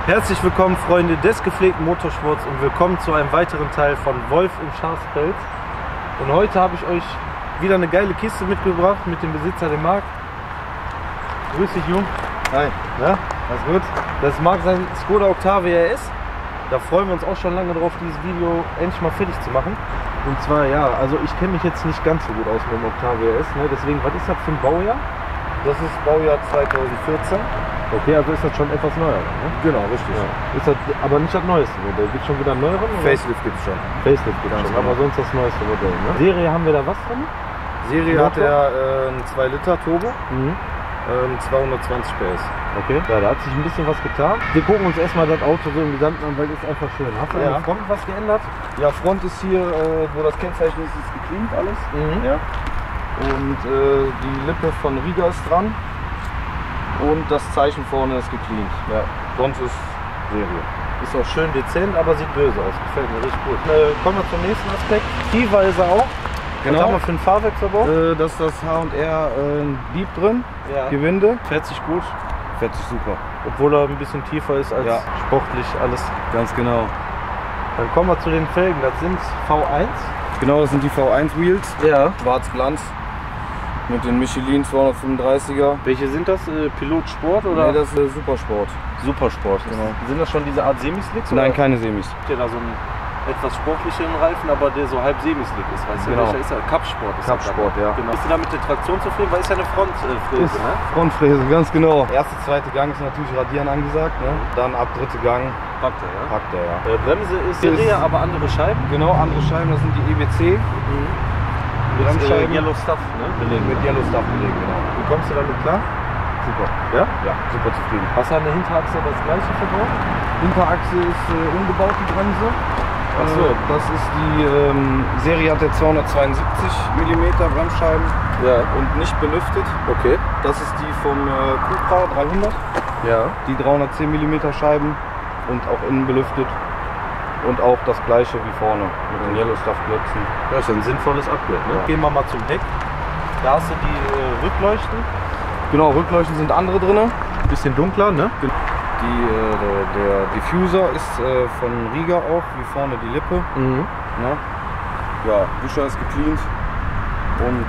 Herzlich willkommen, Freunde des gepflegten Motorsports, und willkommen zu einem weiteren Teil von Wolf im Schafspelz. Und heute habe ich euch wieder eine geile Kiste mitgebracht mit dem Besitzer, dem Marc. Grüß dich, Jung. Hi. Ja, alles gut? Das ist Marc sein Skoda Octavia RS. Da freuen wir uns auch schon lange drauf, dieses Video endlich mal fertig zu machen. Und zwar, ja, also ich kenne mich jetzt nicht ganz so gut aus mit dem Octavia RS, ne? Deswegen, was ist das für ein Baujahr? Das ist Baujahr 2014. Okay, also ist das schon etwas neuer, ne? Genau, richtig. Ja. Ist das aber nicht das neueste Modell? Gibt es schon wieder einen neueren? Facelift gibt es schon. Facelift gibt es schon, aber sonst das neueste Modell, ne? Serie haben wir da was drin? Serie hat er einen 2 Liter Turbo, 220 PS. Okay, ja, da hat sich ein bisschen was getan. Wir gucken uns erstmal das Auto so im Gesamten an, weil es ist einfach schön. Hast du an der Front was geändert? Ja, Front ist hier, wo das Kennzeichen ist gecleant alles. Ja. Und die Lippe von Riga ist dran. Und das Zeichen vorne ist gecleant. Ja. Sonst ist Serie. Ist auch schön dezent, aber sieht böse aus. Gefällt mir richtig gut. Kommen wir zum nächsten Aspekt. Kiefer ist er auch. Genau. Was haben wir für ein Fahrwerk verbaut? Das ist das H&R Deep drin. Ja. Gewinde. Fährt sich gut. Fährt sich super. Obwohl er ein bisschen tiefer ist als sportlich alles. Ganz genau. Dann kommen wir zu den Felgen. Das sind V1. Genau, das sind die V1 Wheels. Ja. Schwarz Glanz. Mit den Michelin 235er. Welche sind das? Pilot Sport oder? Nee, das ist Supersport. Supersport. Genau. Sind das schon diese Art Semislicks? Nein, keine Semis. Habt ihr da so einen etwas sportlicheren Reifen, aber der so halb Semislick ist, weißt du? Genau. Welcher ist er? Cup-Sport ist Cup-Sport, ja. Genau. Bist du da mit der Traktion zufrieden? Weil ist ja eine Frontfräse, ne? Frontfräse, ganz genau. Erste, zweite Gang ist natürlich Radieren angesagt, ne? Dann ab dritte Gang Packt er, ja? packt er, ja. Bremse ist Serie, aber andere Scheiben. Genau, andere Scheiben, das sind die EBC. Mit Bremsscheiben. Yellow Stuff, ne? Belegen. Mit Yellow Stuff belegen, genau. Wie kommst du damit klar? Super. Ja? Ja, super zufrieden. Hast du an der Hinterachse das gleiche verbaut? Hinterachse ist umgebaute Bremse. Ach so. Das ist die Serie, hat der 272 mm Bremsscheiben und nicht belüftet. Okay. Das ist die vom Cupra 300. Ja. Die 310 mm Scheiben und auch innen belüftet. Und auch das gleiche wie vorne mit den Yellow Stuff Klötzen. Das ist ein sinnvolles Upgrade, ne? Ja. Gehen wir mal zum Heck. Da hast du die Rückleuchten. Genau, Rückleuchten sind andere drin. Bisschen dunkler, ne? Der Diffuser ist von Riga auch, wie vorne die Lippe. Ne? Ja, Wischer ist gecleant und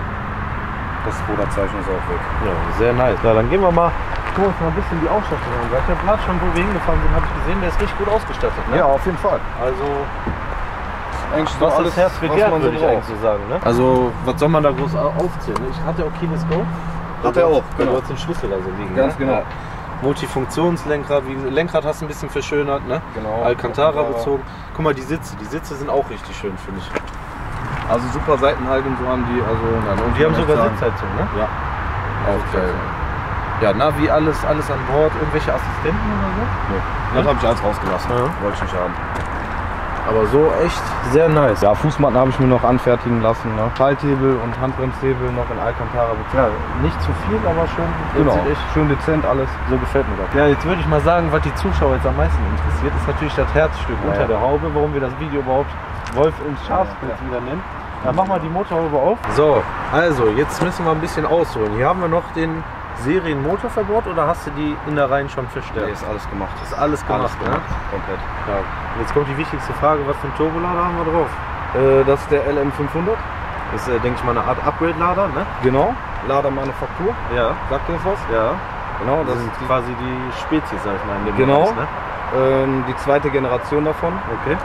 das Skoda-Zeichen ist auch weg. Ja, sehr nice. Ja, dann gehen wir mal, gucken wir uns mal ein bisschen die Ausstattung an. Weil der Platz schon, wo wir hingefahren sind, habe ich gesehen, der ist richtig gut ausgestattet. Ne? Ja, auf jeden Fall. Also, eigentlich so was alles, das Herz begehrt, man würde ich braucht. eigentlich so sagen. Ne? Also, was soll man da groß aufzählen? Ich hatte auch Keyless Go. Hat er auch, genau. genau. Du hast den Schlüssel da so liegen. Ganz ne? genau. Ja. Multifunktionslenkrad, Lenkrad hast du ein bisschen verschönert, ne? Genau. Alcantara bezogen. Guck mal, die Sitze sind auch richtig schön, finde ich. Also super Seitenhaltung, so haben die. Also, Und die haben sogar Sitzheizung, ne? Ja. Auch geil. Ja, Navi, alles an Bord, irgendwelche Assistenten oder so? Nee. Das habe ich alles rausgelassen. Ja. Wollte ich nicht haben. Aber so echt sehr nice. Ja, Fußmatten habe ich mir noch anfertigen lassen. Ne? Schalthebel und Handbremshebel noch in Alcantara bezogen. Ja, nicht zu viel, aber schön. Genau. Sieht echt Schön dezent alles. so gefällt mir das. Ja, jetzt würde ich mal sagen, was die Zuschauer jetzt am meisten interessiert, ist natürlich das Herzstück unter der Haube, warum wir das Video überhaupt Wolf ins Schafspelz wieder nennen. Dann mach mal die Motorhaube auf. So, also jetzt müssen wir ein bisschen ausholen. Hier haben wir noch den Serienmotor verbaut, oder hast du die Innereien schon verstärkt? Nee, ist alles gemacht. Ist alles gemacht, ne? Komplett. Ja. Jetzt kommt die wichtigste Frage, was für einen Turbolader haben wir drauf? Das ist der LM500. Das ist, denke ich mal, eine Art Upgrade-Lader, ne? Genau. Ladermanufaktur. Ja. Sagt ihr das was? Ja. Genau, Das das sind ist quasi die Spezies, sag ich mal, in dem Genau. Bereich, ne? die zweite Generation davon. Okay.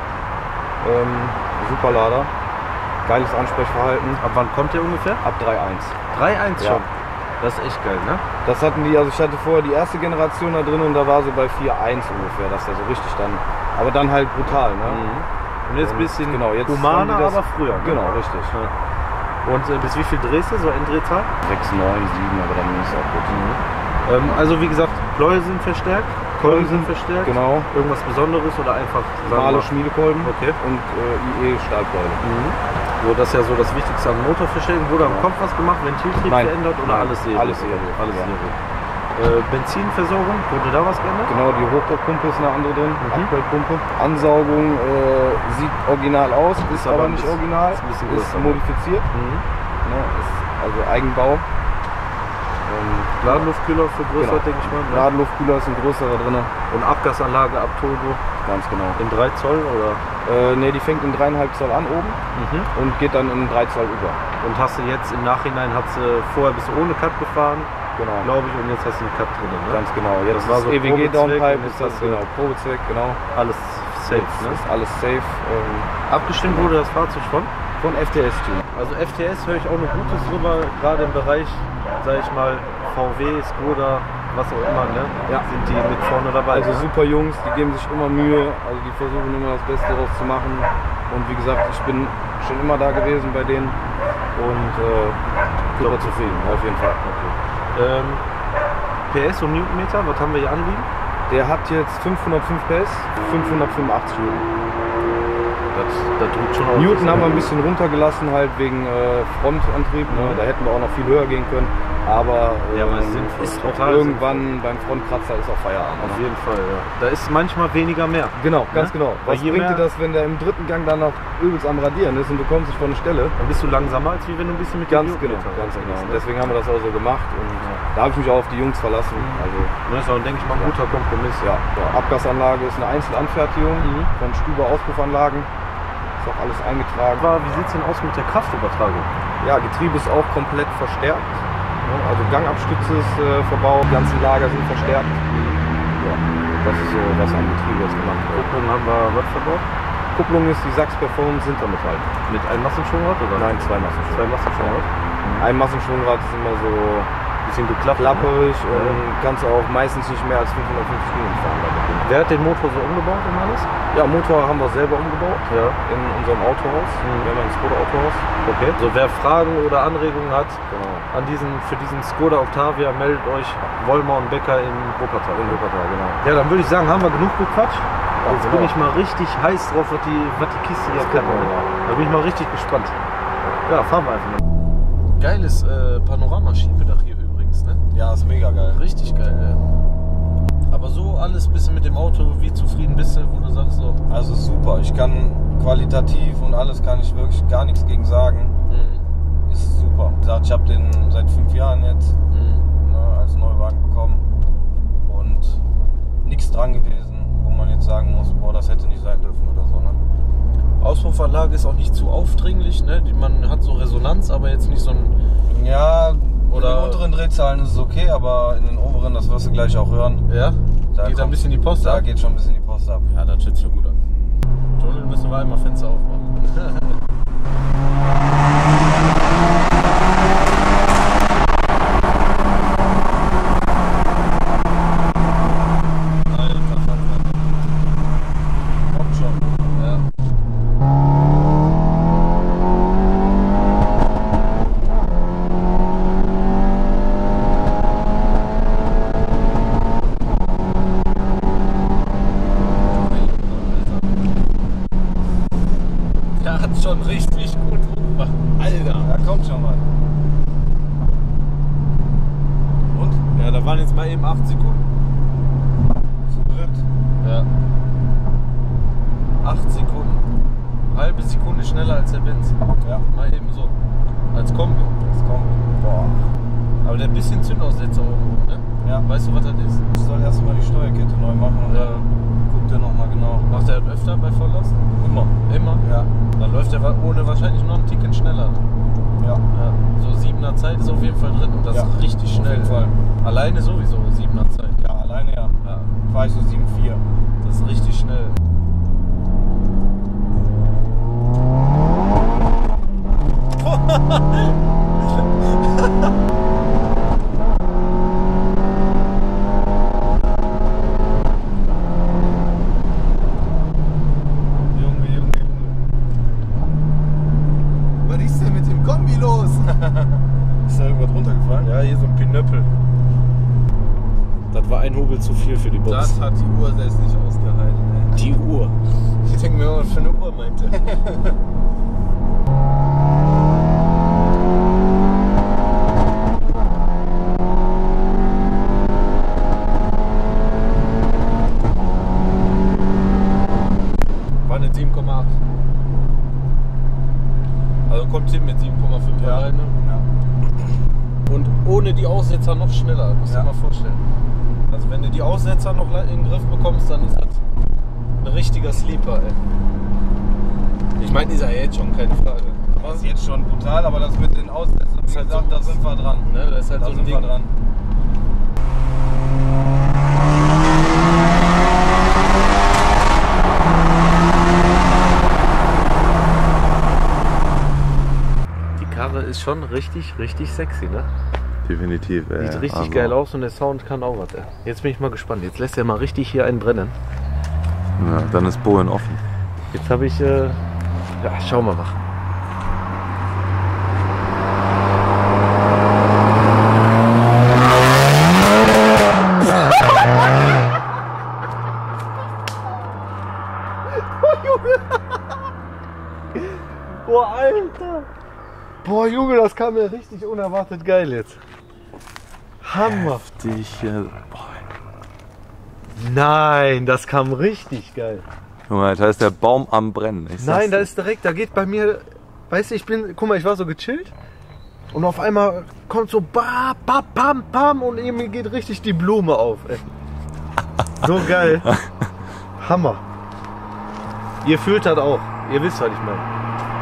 Super Lader. Geiles Ansprechverhalten. Ab wann kommt der ungefähr? Ab 3.1. 3.1 Ja. schon. Das ist echt geil, ne? Das hatten die, also ich hatte vorher die erste Generation da drin und da war so bei 4.1 ungefähr, dass der so richtig dann, aber dann halt brutal, ne? Und jetzt ein bisschen genau, jetzt humaner, haben die das- aber früher. Ne? Genau, richtig. Ja. Und bis wie viel drehst du, so Enddrehzahl? 6, 9, 7, aber dann ist es auch gut. Also wie gesagt, Pleuel sind verstärkt, Kolben sind verstärkt. Genau. Irgendwas Besonderes oder einfach Normale Schmiedekolben Okay. und IE-Stahlkeule. So, das ist ja so das Wichtigste am Motorverstärken. Wurde am Kopf was gemacht, Ventiltrieb Nein. verändert oder Nein. alles Serie? Alles Serie. Alles Ja. Serie. Benzinversorgung, wurde da was geändert? Genau, die Hochdruckpumpe ist eine andere drin, Upgrade-Pumpe. Ansaugung sieht original aus, ist aber nicht original, ist ein bisschen ist größer, modifiziert. Ne, ist also Eigenbau. Ladenluftkühler für größer, Genau. denke ich mal. Ne? Ladenluftkühler ist ein größerer drin. Und Abgasanlage ab Turbo Ganz genau. in 3 Zoll oder? Ne, die fängt in 3,5 Zoll an oben und geht dann in 3 Zoll über. Und hast du jetzt im Nachhinein, vorher bist du ohne Cut gefahren, Genau. glaube ich, und jetzt hast du einen Cut drin. Ne? Ganz genau. Jetzt Das war so EWG Probezweck Downpipe, und ist jetzt das hast du- genau. Probezweck, genau. Alles safe, Jetzt ne? ist alles safe. Abgestimmt wurde das Fahrzeug Von FTS Tune. Also FTS höre ich auch noch Gutes drüber, gerade im Bereich, sag ich mal, VW, Skoda, was auch immer, ne? Ja. Sind die mit vorne dabei. Also ne? super Jungs, die geben sich immer Mühe, also die versuchen immer das Beste daraus zu machen. Und wie gesagt, ich bin schon immer da gewesen bei denen und super zufrieden, auf jeden Fall. PS und Newtonmeter, was haben wir hier anliegen? Der hat jetzt 505 PS, 585 Newton. Das drückt schon auf. Newton haben wir ein bisschen runtergelassen, halt wegen Frontantrieb. Ne? Da hätten wir auch noch viel höher gehen können. Aber, Ja, aber es ist sinnvoll. ist auch Total irgendwann beim Frontkratzer ist auch Feierabend. Auf Ne? jeden Fall, ja. Da ist manchmal weniger mehr. Genau, ganz Ne? genau. Weil Was je bringt dir mehr- das, wenn der im dritten Gang dann noch übelst am Radieren ist und du kommst nicht von der Stelle? Dann bist du langsamer, als wie wenn du ein bisschen mit dem Ganz genau, Newtonmeter ganz genau. unterwegs Und bist, deswegen haben wir das auch so gemacht und da habe ich mich auch auf die Jungs verlassen. Also ne? Das ist auch, denke ich mal, ein guter Kompromiss. ja, Abgasanlage ist eine Einzelanfertigung von Stuber Auspuffanlagen. Ist auch alles eingetragen. Aber wie sieht es denn aus mit der Kraftübertragung? Ja, Getriebe ist auch komplett verstärkt. Ne? Also Gangabstütze ist verbaut, die ganzen Lager sind verstärkt. Ja, das ist so, was am Getriebe jetzt gemacht wird. Kupplung haben wir was verbaut? Kupplung ist die Sachs Performance Sintermetall. Mit einem Massenschwungrad oder? Nein, 2 Massenschwungrad. 2 Massenschwungrad. Ein Massenschwungrad ist immer so Bisschen geklappt. klapperig und kannst auch meistens nicht mehr als 550 Minuten fahren. Wer hat den Motor so umgebaut und alles? Ja, Motor haben wir selber umgebaut Ja. in unserem Autohaus. Wir haben ein Skoda Autohaus. Okay. So, wer Fragen oder Anregungen hat Genau. für diesen Skoda Octavia, meldet euch Wollmer und Becker in Wuppertal. In Wuppertal, genau. Ja, dann würde ich sagen, haben wir genug gequatscht. Jetzt genau. bin ich mal richtig heiß drauf, was die Kiste hier kann. gucken wir mal. Da bin ich mal richtig gespannt. Ja, fahren wir einfach mal. Geiles Panorama-Schiebedach hier übrigens, ne? Ja, ist mega geil. Richtig geil, ja. Aber so alles bist du mit dem Auto, wie zufrieden bist du, wo du sagst so. Also super. Ich kann qualitativ und alles kann ich wirklich gar nichts gegen sagen. Ist super. Wie gesagt, ich habe den seit 5 Jahren jetzt als Neuwagen bekommen und nichts dran gewesen, wo man jetzt sagen muss, boah, das hätte nicht sein dürfen oder so. Ne? Auspuffanlage ist auch nicht zu aufdringlich, ne? Man hat so Resonanz, aber jetzt nicht so ein. Ja, Oder- in den unteren Drehzahlen ist es okay, aber in den oberen, das wirst du gleich auch hören. Ja? Da Geht da ein kommt- bisschen die Post Da ab? geht schon ein bisschen die Post ab. Ja, das hört sich ja gut an. Tunnel müssen wir einmal Fenster aufmachen. Kommt schon. Ja. Der hat schon richtig gut gemacht. Alter. Da kommt schon mal. Und? Ja, da waren jetzt mal eben 8 Sekunden. Zu dritt. Ja. 8 Sekunden. Halbe Sekunde schneller als der Benz. Ja, Mal eben so. Als Kombi. das kommt. Boah. Aber der bisschen Zündaussetzer oben, ne? Ja. Weißt du, was das ist? Ich soll erstmal die Steuerkette neu machen und Ja. dann guckt er nochmal genau. Macht er das öfter bei Volllast? Immer. Immer? Ja. Dann läuft er ohne wahrscheinlich noch einen Ticken schneller. Ja. Ja. So 7er Zeit ist auf jeden Fall drin und das Ja, ist richtig auf schnell. jeden Fall. Alleine sowieso 7er Zeit. Ja, alleine ja. Ja. Fahr ich so 7,4. Das ist richtig schnell. Junge, Junge, Junge. Was ist denn mit dem Kombi los? Ist da irgendwas runtergefallen? Ja, hier so ein Pinöppel. Das war ein Hobel zu viel für die Box. Das hat die Uhr selbst nicht ausgehalten. Ey. Die Uhr. Ich denke mir, was für eine Uhr meinte. War eine 7,8. Also kommt hin mit 7,5 Ja. alleine. Ja. Und ohne die Aussetzer noch schneller, musst du dir mal vorstellen. Also wenn du die Aussetzer noch in den Griff bekommst, dann ist das ein richtiger Sleeper, ey. Ich meine, ist ja jetzt schon, keine Frage. Aber das ist jetzt schon brutal, aber das mit den Aussetzern, wie gesagt, da sind wir dran. Ne? Das ist halt Da so ein sind wir Ding. dran. Die Karre ist schon richtig sexy, ne? Definitiv, ey. Sieht richtig Also, geil aus und der Sound kann auch was, ey. Jetzt bin ich mal gespannt. Jetzt lässt er mal richtig hier einen brennen. Ja, dann ist Bohlen offen. Jetzt habe ich, ja, schauen wir mal. Boah, Alter! Boah, Junge, das kam mir richtig unerwartet geil jetzt. Hammer! Nein, das kam richtig geil. Junge, da ist der Baum am Brennen. Nein, da ist direkt, da geht bei mir, weißt du, guck mal, ich war so gechillt und auf einmal kommt so bam, bam, bam und mir geht richtig die Blume auf, ey. So geil. Hammer. Ihr fühlt das auch. Ihr wisst, was ich meine.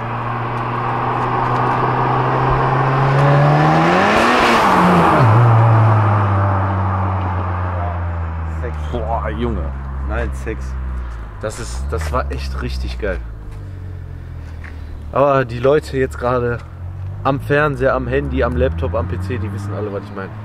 Boah, Junge. Nein, Sex. Das war echt richtig geil. Aber die Leute jetzt gerade am Fernseher, am Handy, am Laptop, am PC, die wissen alle, was ich meine.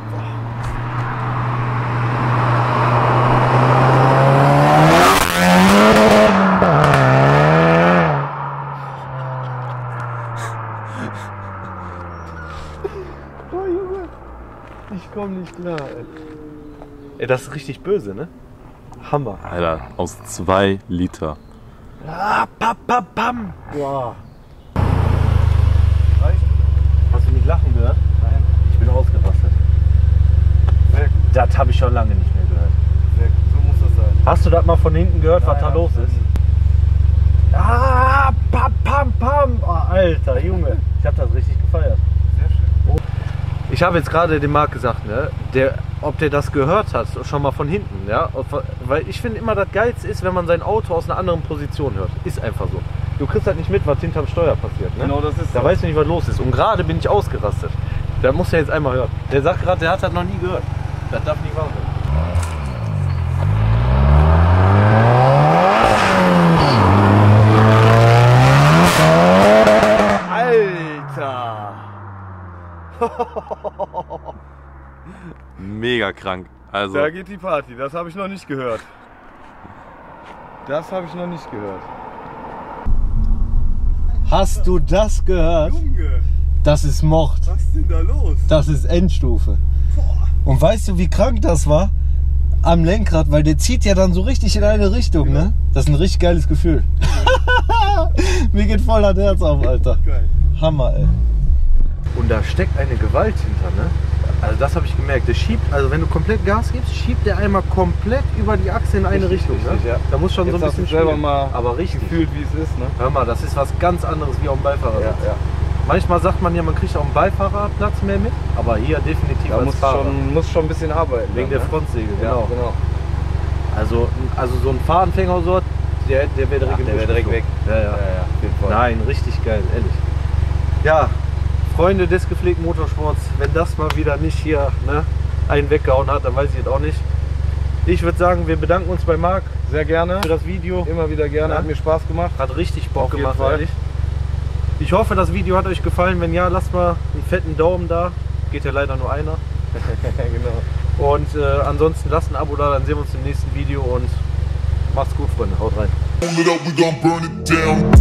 Oh Junge, ich komme nicht klar, ey. Ey, das ist richtig böse, ne? Hammer. Alter, aus 2 Liter. Ah, pam, pam, pam. Boah. Reicht? Hast du mich lachen gehört? Nein. Ich bin ausgerastet. Sehr gut. Das habe ich schon lange nicht mehr gehört. Sehr gut. So muss das sein. Hast du das mal von hinten gehört, was Nein, da los ist? Ah, pam, pam, pam. Oh, Alter, Junge. Ich habe das richtig gefeiert. Sehr schön. Ich habe jetzt gerade dem Marc gesagt, ne, ob der das gehört hat, schon mal von hinten, ja, weil ich finde immer, das Geilste ist, wenn man sein Auto aus einer anderen Position hört. Ist einfach so. Du kriegst halt nicht mit, was hinterm Steuer passiert, ne? Genau, das ist Da so. weißt du nicht, was los ist. Und gerade bin ich ausgerastet. Da muss er jetzt einmal hören. Der sagt gerade, der hat das noch nie gehört. Das darf nicht wahr sein. Alter! Mega krank. Also, Da geht die Party, das habe ich noch nicht gehört. Das habe ich noch nicht gehört. Hast du das gehört? Junge, Das ist Mord. was ist denn da los? Das ist Endstufe. Und weißt du, wie krank das war? Am Lenkrad, weil der zieht ja dann so richtig in eine Richtung, ne? Das ist ein richtig geiles Gefühl. Mir geht voll das Herz auf, Alter. Geil. Hammer, ey. Und da steckt eine Gewalt hinter, ne? Also das habe ich gemerkt. Der schiebt, also wenn du komplett Gas gibst, schiebt der einmal komplett über die Achse in eine Richtung, richtig, ne? ja. Da muss schon Jetzt so ein hast bisschen du selber spielen. mal aber richtig. gefühlt, wie es ist, ne? Hör mal, das ist was ganz anderes wie auf dem Beifahrersitz. Ja, ja. Manchmal sagt man ja, man kriegt auf dem Beifahrerplatz mehr mit, aber hier definitiv Da als muss Fahrer. schon ein bisschen arbeiten. Wegen dann, der ne? Frontsäge, Ja, genau. genau. Also so ein Fahranfänger oder so, der wäre direkt, Der wäre direkt weg. Ja, ja. Auf jeden Fall. Nein, richtig geil, ehrlich. Ja, Freunde des gepflegten Motorsports, wenn das mal wieder nicht hier, ne, einen weggehauen hat, dann weiß ich jetzt auch nicht. Ich würde sagen, wir bedanken uns bei Marc Sehr gerne. für das Video. Immer wieder gerne. Ja. Hat mir Spaß gemacht. Hat richtig Bock Auf jeden gemacht, Fall. ehrlich. Ich hoffe, das Video hat euch gefallen. Wenn ja, lasst mal einen fetten Daumen da. Geht ja leider nur einer. Genau. Und ansonsten lasst ein Abo da, dann sehen wir uns im nächsten Video und macht's gut, Freunde. Haut rein. Hold it up, we gon' burn it down.